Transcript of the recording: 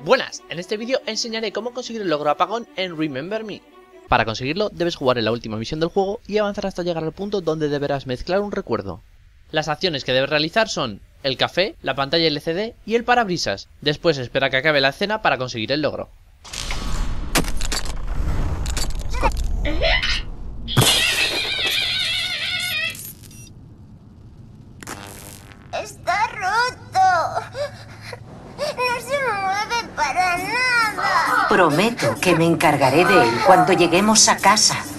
Buenas, en este vídeo enseñaré cómo conseguir el logro apagón en Remember Me. Para conseguirlo debes jugar en la última misión del juego y avanzar hasta llegar al punto donde deberás mezclar un recuerdo. Las acciones que debes realizar son el café, la pantalla LCD y el parabrisas. Después espera que acabe la escena para conseguir el logro. ¡Está roto! ¡No se mueve para nada! Prometo que me encargaré de él cuando lleguemos a casa.